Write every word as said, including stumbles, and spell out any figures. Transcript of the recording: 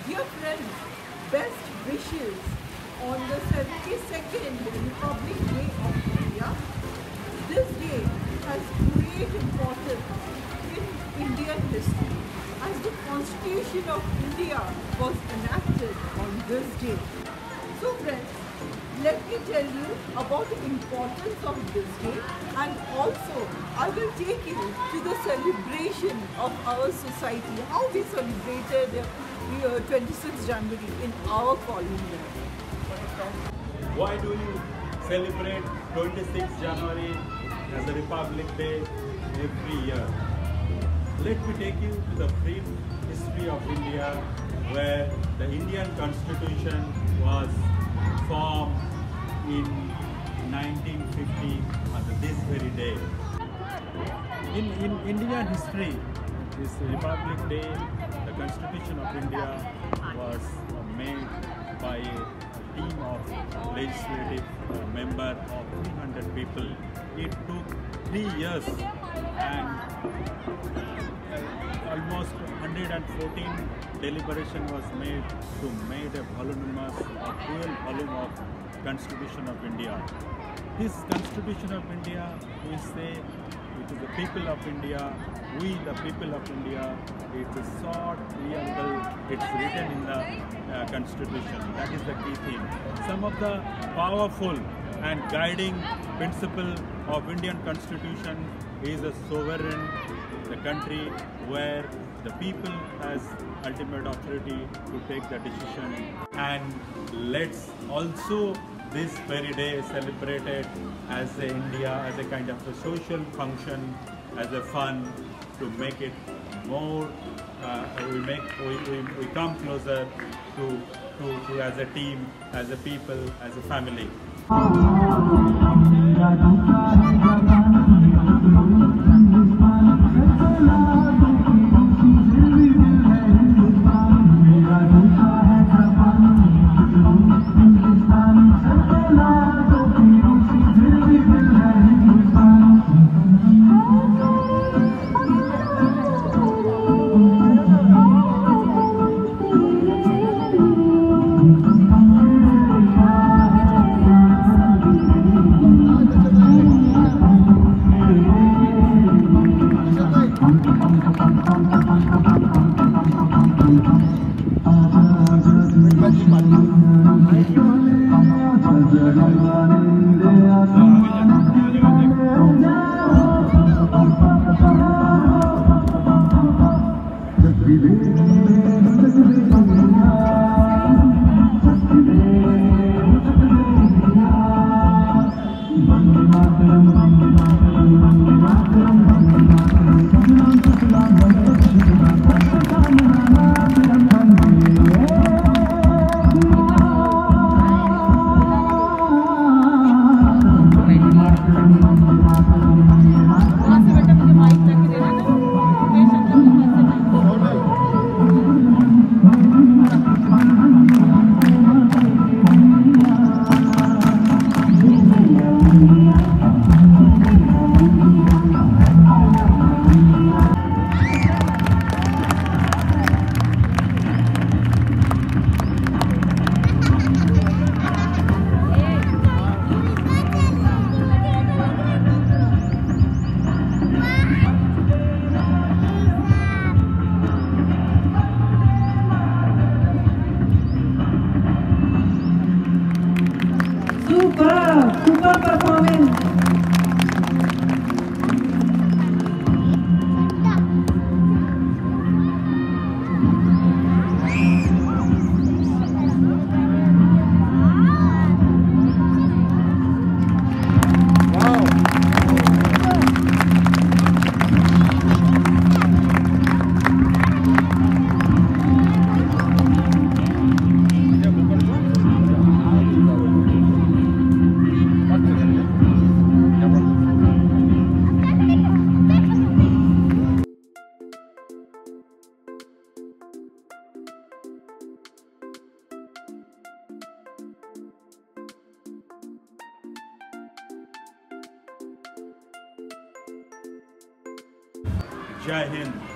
Dear friends, best wishes on the seventy-second Republic Day of India. This day has great importance in Indian history as the Constitution of India was enacted on this day. So friends, let me tell you about the importance of this day, and also I will take you to the celebration of our society, how we celebrated uh, twenty-sixth January in our colony. Why do you celebrate twenty-sixth January as a Republic Day every year? Let me take you to the brief history of India, where the Indian Constitution was formed in nineteen fifty on this very day. In, in Indian history, this Republic Day, the Constitution of India was made by a team of legislative uh, member of three hundred people. It took three years and uh, almost one hundred fourteen deliberation was made to make a voluminous, a real volume of Constitution of India. This Constitution of India, we say it is the people of India, we the people of India. It's a short preamble, it's written in the uh, Constitution. That is the key thing. Some of the powerful and guiding principle of Indian Constitution is a sovereign, the country where the people has ultimate authority to take the decision. And let's also this very day celebrated as a India, as a kind of a social function, as a fun to make it more, uh, we make, we, we, we come closer to, to, to as a team, as a people, as a family. Super, super performance. Jai Hind.